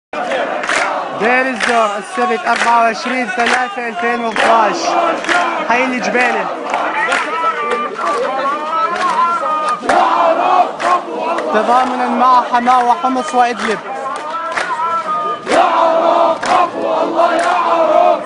دير الزور السبت 24/3/2012 حي الجبالي. تضامنا مع حماة وحمص وإدلب. يا عراق عفو الله يا عراق.